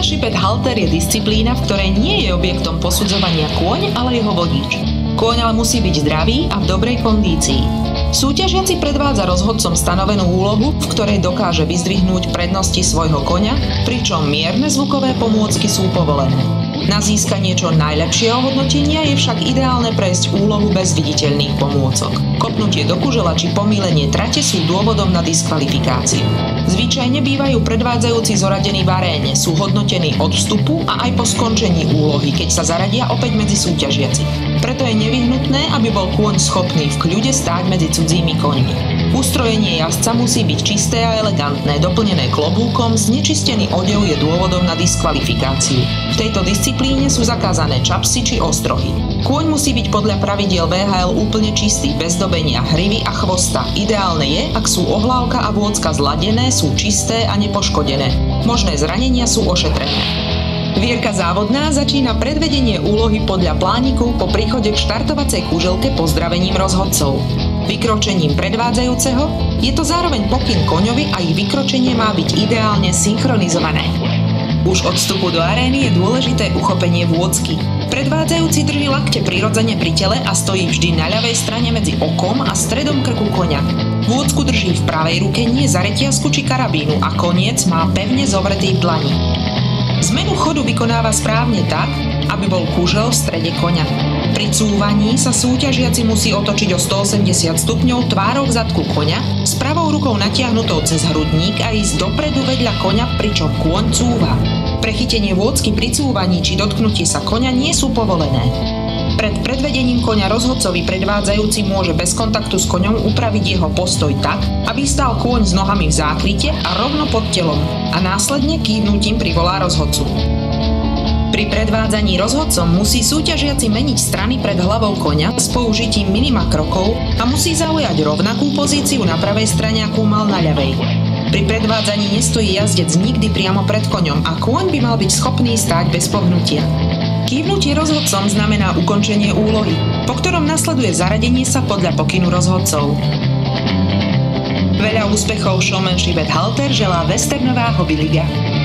Showmanship at halter je disciplína, v ktorej nie je objektom posudzovania kôň, ale jeho vodič. Kôň ale musí byť zdravý a v dobrej kondícii. Súťažiaci predvádza rozhodcom stanovenú úlohu, v ktorej dokáže vyzdvihnúť prednosti svojho koňa, pričom mierne zvukové pomôcky sú povolené. Na získanie čo najlepšieho hodnotenia je však ideálne prejsť úlohu bez viditeľných pomôcok. Kopnutie do kužela či pomýlenie trate sú dôvodom na diskvalifikáciu. Zvyčajne bývajú predvádzajúci zoradení v aréne, sú hodnotení od vstupu a aj po skončení úlohy, keď sa zaradia opäť medzi súťažiacich. Preto je nevyhnutné, aby bol kôň schopný v kľude stáť medzi cudzími koňmi. Ustrojenie jazdca musí byť čisté a elegantné, doplnené klobúkom, znečistený odev je dôvodom na diskvalifikáciu. V tejto disciplíne sú zakázané čapsy či ostrohy. Kôň musí byť podľa pravidiel VHL úplne čistý, bez dobenia hrivy a chvosta. Ideálne je, ak sú ohlávka a vôcka zladené, sú čisté a nepoškodené. Možné zranenia sú ošetrené. Vierka závodná začína predvedenie úlohy podľa plániku po príchode k štartovacej kuželke pozdravením rozhodcov. Vykročením predvádzajúceho je to zároveň pokyn koňovi a ich vykročenie má byť ideálne synchronizované. Už od vstupu do arény je dôležité uchopenie vôcky. Predvádzajúci drží lakte prirodzene pri tele a stojí vždy na ľavej strane medzi okom a stredom krku koňa. Vôcku drží v pravej ruke nie za reťazku či karabínu a koniec má pevne zovretý v dlani. Zmenu chodu vykonáva správne tak, aby bol kužel v strede koňa. Pri cúvaní sa súťažiaci musí otočiť o 180 stupňov tvárou k zadku koňa, s pravou rukou natiahnutou cez hrudník a ísť dopredu vedľa koňa, pričom kôň cúva. Prechytenie vôcky pri cúvaní či dotknutie sa koňa nie sú povolené. Pred predvedením koňa rozhodcovi predvádzajúci môže bez kontaktu s koňom upraviť jeho postoj tak, aby stál kôň s nohami v zákryte a rovno pod telom a následne kývnutím privolá rozhodcu. Pri predvádzaní rozhodcom musí súťažiaci meniť strany pred hlavou koňa s použitím minima krokov a musí zaujať rovnakú pozíciu na pravej strane, akú mal na ľavej. Pri predvádzaní nestojí jazdec nikdy priamo pred koňom a kôň by mal byť schopný stáť bez pohnutia. Kývnutie rozhodcom znamená ukončenie úlohy, po ktorom nasleduje zaradenie sa podľa pokynu rozhodcov. Veľa úspechov Showmanship at halter želá Westernová hobbyliga.